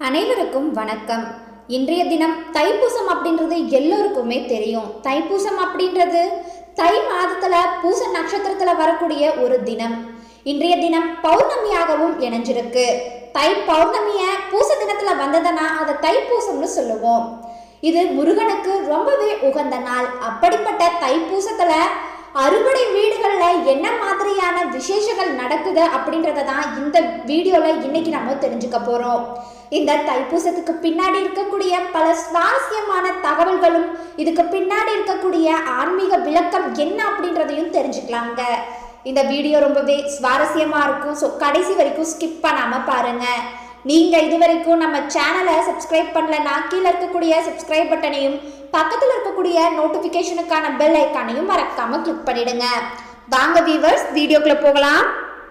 அனைவருக்கும் வணக்கம். இன்றைய தினம் தைப்பூசம் அப்படின்றது எல்லோருக்குமே தெரியும். தைப்பூசம் அப்படின்றது தை மாதத்துல பூச நட்சத்திரத்துல வரக்கூடிய ஒரு தினம். இன்றைய தினம் பௌர்ணமியாகவும் இணைஞ்சிருக்கு. தை பௌர்ணமிய பூச தினத்துல வந்ததுன்னா அதை தைப்பூசம்னு சொல்லுவோம். இது முருகனுக்கு ரொம்பவே உகந்த நாள். அப்படிப்பட்ட தைப்பூசத்துல அறுபடை வீடுகள்ல என்ன மாதிரியான விசேஷங்கள் நடக்குது அப்படின்றத தான் இந்த வீடியோல இன்னைக்கு நம்ம தெரிஞ்சுக்க போறோம். இந்த தைப்பூசத்துக்கு பின்னாடி இருக்கக்கூடிய பல சுவாரஸ்யமான தகவல்களும் இதுக்கு பின்னாடி இருக்கக்கூடிய ஆன்மீக விளக்கம் என்ன அப்படின்றதையும் தெரிஞ்சுக்கலாங்க. இந்த வீடியோ ரொம்பவே சுவாரஸ்யமா இருக்கும். ஸோ கடைசி வரைக்கும் ஸ்கிப் பண்ணாம பாருங்க. நீங்க இது வரைக்கும் நம்ம சேனலை சப்ஸ்கிரைப் பண்ணலன்னா கீழே இருக்கக்கூடிய சப்ஸ்கிரைப் பட்டனையும் பக்கத்தில் இருக்கக்கூடிய நோட்டிபிகேஷனுக்கான பெல் ஐக்கானையும் மறக்காம கிளிக் பண்ணிடுங்க. வாங்க வீவர்ஸ், வீடியோக்குள்ள போகலாம்.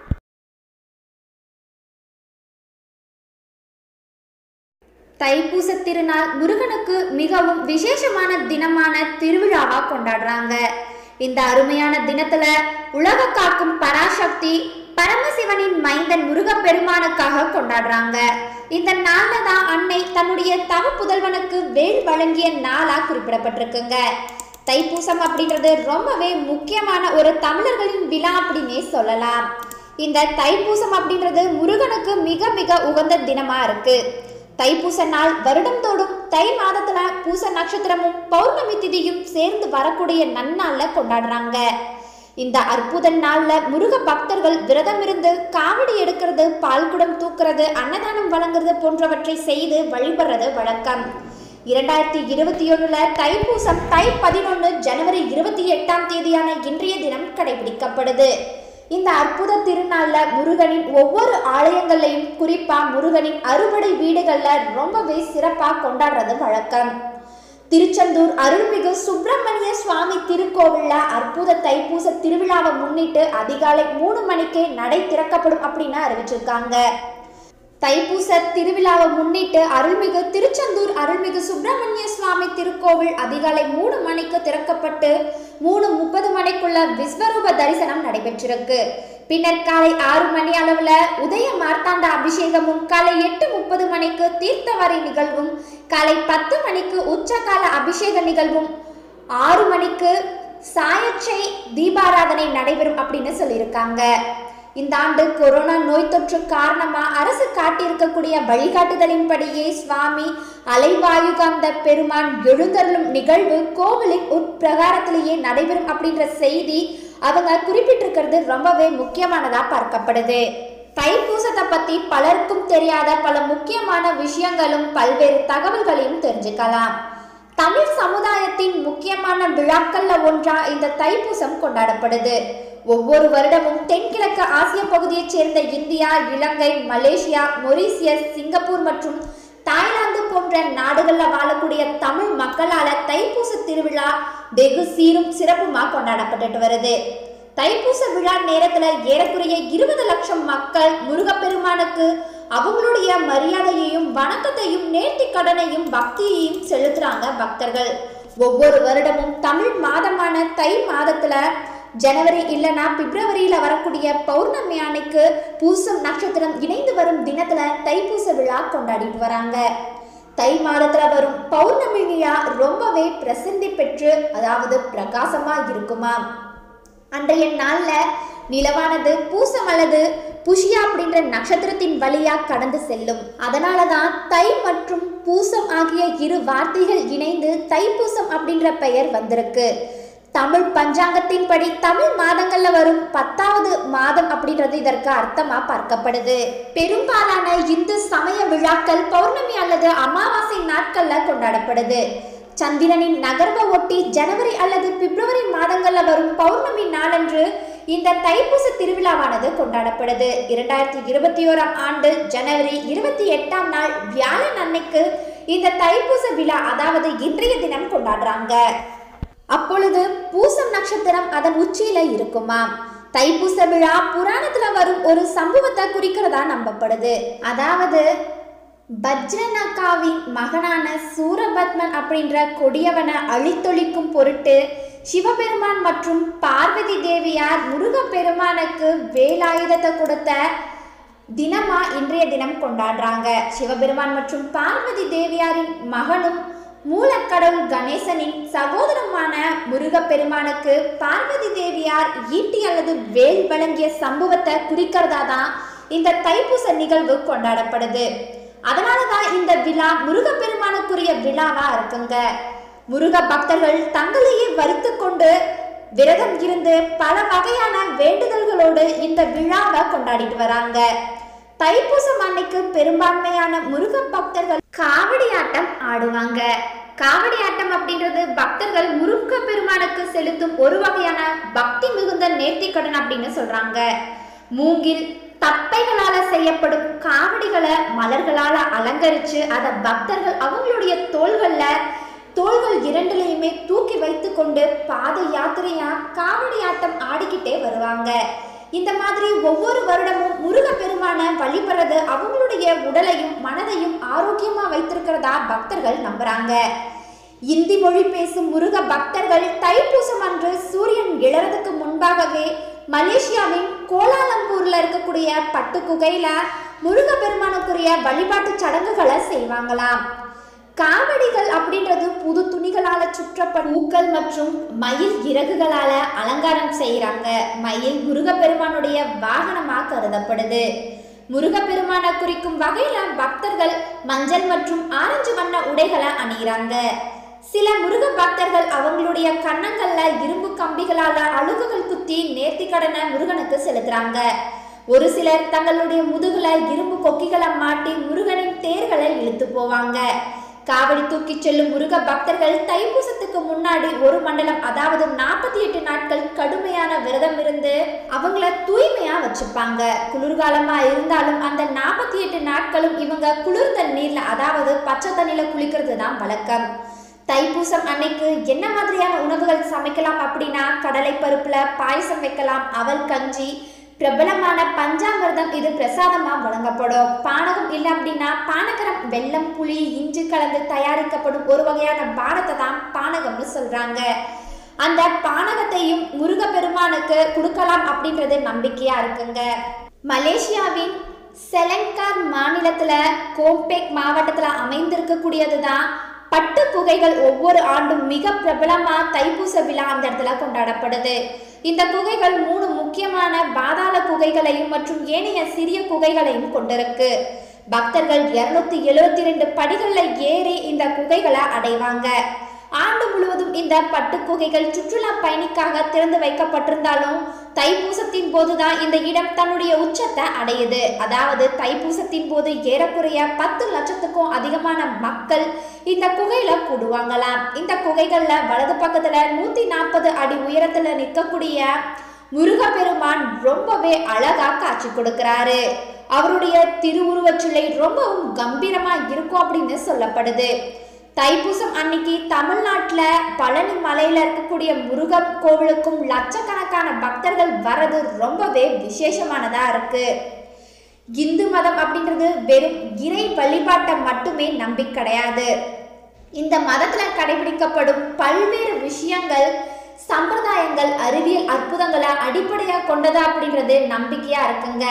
தைப்பூச திருநாள் முருகனுக்கு மிகவும் விசேஷமான தினமான திருவிழாவா கொண்டாடுறாங்க. இந்த அருமையான தினத்துல உலக காக்கும் பராசக்தி பரமசிவனின் மைந்தன் முருகப்பெருமானுக்காக கொண்டாடுறாங்க. இந்த நாள்ல தான் அன்னை தன்னுடைய தவ புதல்வனுக்கு வேல் வழங்கிய நாளா குறிப்பிடப்பட்டிருக்குங்க. தைப்பூசம் அப்படின்றது ரொம்பவே முக்கியமான ஒரு தமிழர்களின் விழா அப்படின்னே சொல்லலாம். இந்த தைப்பூசம் அப்படின்றது முருகனுக்கு மிக மிக உகந்த தினமா இருக்கு. தைப்பூச நாள் வருடந்தோடும் தை மாதத்துல பூச நட்சத்திரமும் பௌர்ணமி திதியும் சேர்ந்து வரக்கூடிய நன்னாள்ல கொண்டாடுறாங்க. இந்த அற்புத நாள்ல முருக பக்தர்கள் விரதம் இருந்து காவடி எடுக்கிறது, பால்குடம் தூக்குறது, அன்னதானம் வழங்குறது போன்றவற்றை செய்து வழிபடுறது வழக்கம். 2021 தைப்பூசம் தை 11 ஜனவரி 28 இன்றைய தினம் கடைபிடிக்கப்படுது. இந்த அற்புத திருநாள்ல முருகனின் ஒவ்வொரு ஆலயங்களையும், குறிப்பா முருகனின் அறுபடை வீடுகள்ல ரொம்பவே சிறப்பா கொண்டாடுறது வழக்கம். திருச்செந்தூர் அருள்மிகு சுப்பிரமணிய சுவாமி திருக்கோவில்ல அற்புத தைப்பூச திருவிழாவை முன்னிட்டு அதிகாலை 3 மணிக்கே நடை திறக்கப்படும் அப்படின்னு அறிவிச்சிருக்காங்க. தைப்பூச திருவிழாவை முன்னிட்டு அருள்மிகு திருச்செந்தூர் அருள்மிகு சுப்பிரமணிய சுவாமி திருக்கோவில் அதிகாலை 3 மணிக்கு திறக்கப்பட்டு 3:30 மணிக்குள்ள விஸ்வரூப தரிசனம் நடைபெற்றிருக்கு. பின்னர் காலை 6 மணி அளவுல உதய மார்த்தாண்ட அபிஷேகமும், காலை 8:30 மணிக்கு தீர்த்தவாரி நிகழ்வும், காலை 10 மணிக்கு உச்சகால அபிஷேக நிகழ்வும், 6 மணிக்கு சாயச்சை தீபாராதனை நடைபெறும் அப்படின்னு சொல்லியிருக்காங்க. இந்த ஆண்டு கொரோனா நோய் தொற்று காரணமா அரசு காட்டியிருக்கக்கூடிய வழிகாட்டுதலின்படியே சுவாமி அலைவாயுகாந்த பெருமான் எழுந்தருளும் நிகழ்வு கோவிலின் உட்பிரகாரத்திலேயே நடைபெறும் அப்படின்ற செய்தி அவங்க குறிப்பிட்டிருக்கிறது ரொம்பவே முக்கியமானதா பார்க்கப்படுது. தைப்பூசத்தை பத்தி பலருக்கும் தெரியாத பல முக்கியமான விஷயங்களும் பல்வேறு தகவல்களையும் தெரிஞ்சுக்கலாம். தமிழ் சமுதாயத்தின் முக்கியமான விழாக்கள்ல ஒன்றா இந்த தைப்பூசம் கொண்டாடப்படுது. ஒவ்வொரு வருடமும் தென்கிழக்கு ஆசிய பகுதியைச் சேர்ந்த இந்தியா, இலங்கை, மலேசியா, மொரீசியஸ், சிங்கப்பூர் மற்றும் தாய்லாந்து போன்ற நாடுகள்ல வாழக்கூடிய தமிழ் மக்களால தைப்பூச திருவிழா வெகு சீரும் சிறப்புமா கொண்டாடப்பட்டு வருது. தைப்பூச விழா நேரத்துல ஏறக்குறைய 20 லட்சம் மக்கள் முருகப்பெருமானுக்கு அவங்களுடைய மரியாதையையும் வணக்கத்தையும் நேர்த்தி கடனையும் பக்தியையும் செலுத்துறாங்க பக்தர்கள். ஒவ்வொரு வருடமும் தமிழ் மாதமான தை மாதத்துல ஜனவரி இல்லைன்னா பிப்ரவரியில வரக்கூடிய பௌர்ணமி அன்னைக்கு பூசம் நட்சத்திரம் இணைந்து வரும் தினத்துல தைப்பூச விழா கொண்டாடிட்டு வராங்க. தை மாதத்துல வரும் பௌர்ணமி விழா ரொம்பவே பிரசித்தி பெற்று, அதாவது பிரகாசமா இருக்குமா. அன்றைய நாள்ல நிலவானது பூசம் அல்லது புஷியா அப்படின்ற நட்சத்திரத்தின் வழியா கடந்து செல்லும். அதனாலதான் தை மற்றும் பூசம் ஆகிய இரு வார்த்தைகள் இணைந்து தைப்பூசம் அப்படின்ற பெயர் வந்திருக்கு. தமிழ் பஞ்சாங்கத்தின் படி தமிழ் மாதங்கள்ல வரும் 10வது மாதம் அப்படின்றது இதற்கு அர்த்தமா பார்க்கப்படுது. பெரும்பாலான இந்து சமய விழாக்கள் பௌர்ணமி அல்லது அமாவாசை நாட்கள்ல கொண்டாடப்படுது. சந்திரனின் நகர்வை ஒட்டி ஜனவரி அல்லது பிப்ரவரி மாதங்கள்ல வரும் பௌர்ணமி நாளன்று இந்த தைப்பூச திருவிழாவானது கொண்டாடப்படுது. 2021 ஜனவரி 28 வியாழன் அன்னைக்கு இந்த தைப்பூச விழா, அதாவது இன்றைய தினம் கொண்டாடுறாங்க. அப்பொழுது பூசம் நட்சத்திரம் அதன் உச்சியில இருக்குமா. தைப்பூச விழா புராணத்துல வரும் ஒரு சம்பவத்தை குறிக்கிறதா நம்பப்படுது. அதாவது பஜ்ரநகாவின் மகனான சூரபத்மன் அப்படின்ற கொடியவனை அழித்தொழிக்கும் பொருட்டு சிவபெருமான் மற்றும் பார்வதி தேவியார் முருகப்பெருமானுக்கு வேலாயுதத்தை கொடுத்த தினமா இன்றைய தினம் கொண்டாடுறாங்க. சிவபெருமான் மற்றும் பார்வதி தேவியாரின் மகனும் மூலக்கடவுள் கணேசனின் சகோதரமான முருகப்பெருமானுக்கு பார்வதி தேவியார் ஈட்டி அல்லது வேல் வழங்கிய சம்பவத்தை குறிக்கிறதா தான் இந்த தைப்பூச நிகழ்வு கொண்டாடப்படுது. அதனாலதான் இந்த விழா முருகப்பெருமானுக்குரிய விழாவா இருக்குங்க. முருக பக்தர்கள் தங்களையே வரித்து கொண்டு விரதம் இருந்து பல வகையான வேண்டுதல்களோடு இந்த விழாவை கொண்டாடிட்டு வராங்க. தைப்பூசம் அன்னைக்கு பெரும்பான்மையான முருக பக்தர்கள் காவடி ஆட்டம் ஆடுவாங்க. காவடி ஆட்டம் அப்படின்றது பக்தர்கள் முருக பெருமானுக்கு செலுத்தும் ஒரு வகையான பக்தி மிகுந்த நேர்த்திக்கடன் அப்படின்னு சொல்றாங்க. மூங்கில் தப்பைகளால செய்யப்படும் காவடிகளை மலர்களால அலங்கரிச்சு அதை பக்தர்கள் அவங்களுடைய தோள்கள் இரண்டுலையுமே தூக்கி வைத்து கொண்டு பாத யாத்திரையா காவடி ஆட்டம் ஆடிக்கிட்டே வருவாங்க. இந்த மாதிரி ஒவ்வொரு வருடமும் முருக பெருமான வழிபடுறது அவங்களுடைய உடலையும் மனதையும் ஆரோக்கியமா வைத்திருக்கிறதா பக்தர்கள் நம்புறாங்க. இந்தி மொழி பேசும் முருக பக்தர்கள் தைப்பூசம் அன்று சூரியன் எழறதுக்கு முன்பாகவே மலேசியாவின் கோலாலம்பூர்ல இருக்கக்கூடிய பட்டு குகையில முருக பெருமானுக்குரிய வழிபாட்டு சடங்குகளை செய்வாங்களாம். காவடிகள் அப்படின்றது புது துணிகளால சுற்றப்பட்ட பூக்கள் மற்றும் மயில் இறகுகளால அலங்காரம் செய்யறாங்க. மயில் முருகப்பெருமானுடைய வாகனமா கருதப்படுது. முருகப்பெருமான குறிக்கும் வகையில பக்தர்கள் மஞ்சள் மற்றும் ஆரஞ்சு வண்ண உடைகளை அணிகிறாங்க. சில முருக பக்தர்கள் அவங்களுடைய கன்னங்கள்ல இரும்பு கம்பிகளால அழுகுகள் குத்தி நேர்த்திக்கடனை முருகனுக்கு செலுத்துறாங்க. ஒரு சிலர் தங்களுடைய முதுகுல இரும்பு கொக்கிகளை மாட்டி முருகனின் தேர்களை இழுத்து போவாங்க. காவடி தூக்கி செல்லும் முருக பக்தர்கள் தைப்பூசத்துக்கு முன்னாடி ஒரு மண்டலம், அதாவது 48 நாட்கள் கடுமையான விரதம் இருந்து அவங்கள தூய்மையா வச்சுப்பாங்க. குளிர்காலமா இருந்தாலும் அந்த 48 நாட்களும் இவங்க குளிர் தண்ணீர்ல, அதாவது பச்சை தண்ணியில குளிக்கிறது தான் வழக்கம். தைப்பூசம் அன்னைக்கு என்ன மாதிரியான உணவுகள் சமைக்கலாம் அப்படின்னா, கடலை பருப்புல பாயசம் வைக்கலாம், அவல் கஞ்சி, பிரபலமான பஞ்சாமிர்தம் இது பிரசாதமா வழங்கப்படும். பானகம் இல்லை அப்படின்னா பானகரம், வெல்லம் புளி இஞ்சி கலந்து தயாரிக்கப்படும் ஒரு வகையான பானத்தை தான் பானகம்னு சொல்றாங்க. அந்த பானகத்தையும் முருக பெருமானுக்கு கொடுக்கலாம் அப்படின்றது நம்பிக்கையா இருக்குங்க. மலேசியாவின் செலங்கார் மாநிலத்துல கோம்பேக் மாவட்டத்துல அமைந்திருக்கக்கூடியதுதான் பட்டு குகைகள். ஒவ்வொரு ஆண்டும் மிக பிரபலமா தைப்பூச விழா அந்த இடத்துல கொண்டாடப்படுது. இந்த குகைகள் 3 முக்கியமான பாதாள குகைகளையும் மற்றும் ஏனைய சிறிய குகைகளையும் கொண்டிருக்கு. பக்தர்கள் 272 படிகள்ல ஏறி இந்த குகைகளை அடைவாங்க. ஆண்டு முழுவதும் இந்த பட்டு குகைகள் சுற்றுலா பயணிக்காக திறந்து வைக்கப்பட்டிருந்தாலும் தைப்பூசத்தின் போதுதான் இந்த இடம் தன்னுடைய உச்சத்தை அடையுது. அதாவது தைப்பூசத்தின் போது ஏறக்குறைய 10 லட்சத்துக்கும் அதிகமான மக்கள் இந்த குகையில கூடுவாங்களாம். இந்த குகைகள்ல வலது பக்கத்துல 140 அடி உயரத்துல நிற்கக்கூடிய முருகப்பெருமான் ரொம்பவே அழகா காட்சி கொடுக்கிறாரு. அவருடைய திருவுருவச் சிலை ரொம்பவும் கம்பீரமா இருக்கும் அப்படின்னு சொல்லப்படுது. தைப்பூசம் அன்னைக்கு தமிழ்நாட்டுல பழனி மலையில இருக்கக்கூடிய முருகன் கோவிலுக்கும் லட்சக்கணக்கான பக்தர்கள் வர்றது ரொம்பவே விசேஷமானதா இருக்கு. இந்து மதம் அப்படின்றது வெறும் இறை வழிபாட்டை மட்டுமே நம்பி கிடையாது. இந்த மதத்துல கடைபிடிக்கப்படும் பல்வேறு விஷயங்கள், சம்பிரதாயங்கள், அறிவியல் அற்புதங்களை அடிப்படையா கொண்டதா அப்படின்றது நம்பிக்கையா இருக்குங்க.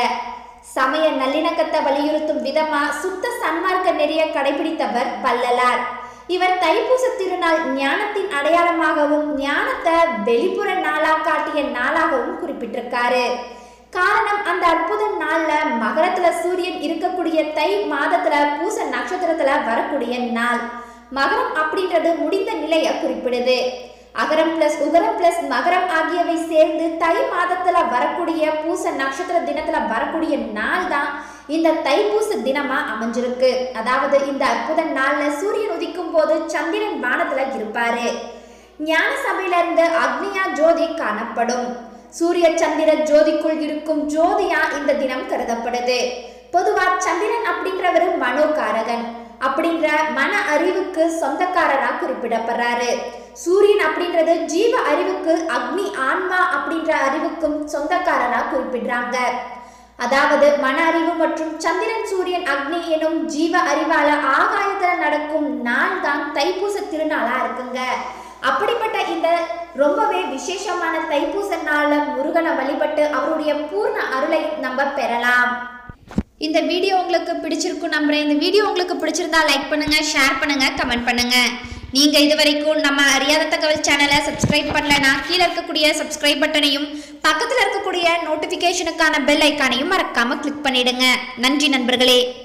சமய நல்லிணக்கத்தை வலியுறுத்தும் விதமா சுத்த சன்மார்க்க நெறிய கடைபிடித்தவர் வள்ளலார். இவர் தைப்பூச திருநாள் ஞானத்தின் அடையாளமாகவும் ஞானத்தை வெளிப்புற நாளா காட்டிய நாளாகவும் குறிப்பிட்டிருக்காரு. காரணம், அந்த அற்புத நாள்ல மகரத்துல சூரியன் இருக்கக்கூடிய தை மாதத்துல பூச நட்சத்திரத்துல வரக்கூடிய நாள். மகரம் அப்படின்றது முடிந்த நிலையை குறிப்பிடுது. அகரம் பிளஸ் உகரம் பிளஸ் மகரம் ஆகியவை சேர்ந்து தை மாதத்துல வரக்கூடிய பூச நட்சத்திர தினத்துல வரக்கூடிய நாள் தான் இந்த தைப்பூச தினமா அமைஞ்சிருக்கு. அதாவது இந்த அற்புத நாள்ல சூரியன் உதிக்கும் போது சந்திரன் வானத்துல இருப்பாரு. ஞான சபையில இருந்து அக்னியா ஜோதி காணப்படும். சூரிய சந்திர ஜோதிக்குள் இருக்கும் ஜோதியா இந்த தினம் கருதப்படுது. பொதுவா சந்திரன் அப்படின்றவரு மனோகாரகன் அப்படின்ற மன அறிவுக்கு சொந்தக்காரரா குறிப்பிடப்படுறாரு. சூரியன் அப்படின்றது ஜீவ அறிவுக்கு, அக்னி ஆன்மா அப்படின்ற அறிவுக்கும் சொந்தக்காரரா குறிப்பிடுறாங்க. அதாவது மன அறிவு மற்றும் சந்திரன் சூரியன் அக்னி எனும் ஜீவ அறிவால ஆகாயத்துல நடக்கும் நாள் தான் தைப்பூச திருநாளா இருக்குங்க. அப்படிப்பட்ட இந்த ரொம்பவே விசேஷமான தைப்பூச நாள்ல முருகனை வழிபட்டு அவருடைய பூர்ண அருளை நம்ம பெறலாம். இந்த வீடியோ உங்களுக்கு பிடிச்சிருக்கும் நம்புறேன். இந்த வீடியோ உங்களுக்கு பிடிச்சிருந்தா லைக் பண்ணுங்க, ஷேர் பண்ணுங்க, கமெண்ட் பண்ணுங்க. நீங்க இதுவரைக்கும் நம்ம அறியாத தகவல் சேனலை சப்ஸ்கிரைப் பண்ணலனா கீழே இருக்கக்கூடிய சப்ஸ்கிரைப் பட்டனையும் பக்கத்தில் இருக்கக்கூடிய நோட்டிஃபிகேஷனுக்கான பெல் ஐக்கானையும் மறக்காம கிளிக் பண்ணிடுங்க. நன்றி நண்பர்களே.